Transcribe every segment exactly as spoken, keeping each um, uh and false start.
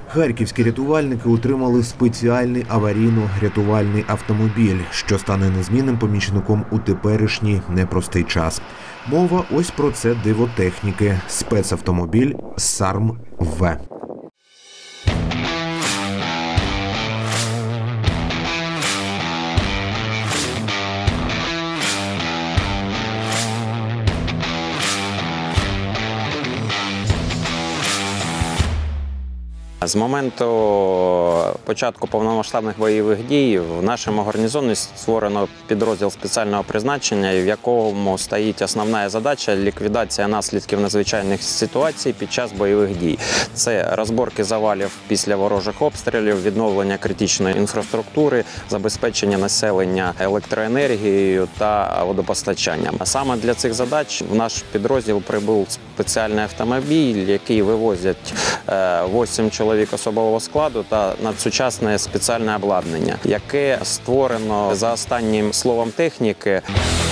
Харківські рятувальники отримали спеціальний аварійно-рятувальний автомобіль, що стане незмінним помічником у теперішній непростий час. Мова ось про це диво техніки – спецавтомобіль «Сарм-В». З моменту початку повномасштабних бойових дій в нашому гарнізоні створено підрозділ спеціального призначення, в якому стоїть основна задача – ліквідація наслідків надзвичайних ситуацій під час бойових дій. Це розборки завалів після ворожих обстрілів, відновлення критичної інфраструктури, забезпечення населення електроенергією та водопостачанням. А саме для цих задач в наш підрозділ прибув спеціальний автомобіль, який вивозять вісім чоловік особового складу та надсучасне спеціальне обладнання, яке створено за останнім словом техніки.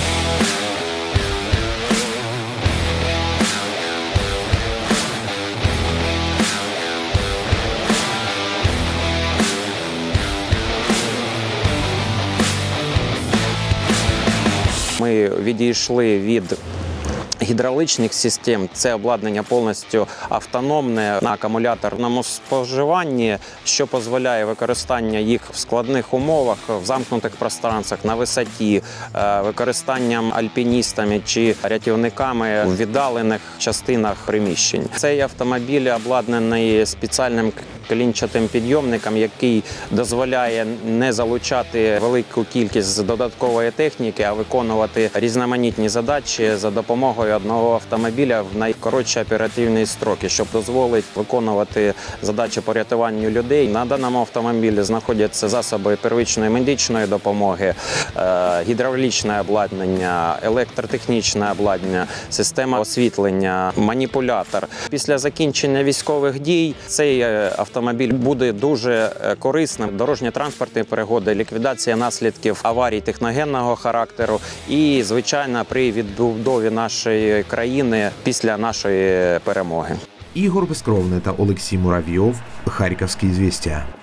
Ми відійшли від гідравлічних систем. Це обладнання повністю автономне на акумуляторному споживанні, що дозволяє використання їх в складних умовах, в замкнутих пространствах, на висоті, використанням альпіністами чи рятівниками в віддалених частинах приміщень. Цей автомобіль обладнаний спеціальним клінчатим підйомником, який дозволяє не залучати велику кількість додаткової техніки, а виконувати різноманітні задачі за допомогою одного автомобіля в найкоротші оперативні строки, щоб дозволити виконувати задачі по рятуванню людей. На даному автомобілі знаходяться засоби первинної медичної допомоги, гідравлічне обладнання, електротехнічне обладнання, система освітлення, маніпулятор. Після закінчення військових дій цей автомобіль Автомобіль буде дуже корисним. Дорожньо-транспортні пригоди, ліквідація наслідків аварій техногенного характеру і, звичайно, при відбудові нашої країни після нашої перемоги. Ігор Безкровний та Олексій Муравйов. Харківські звістя.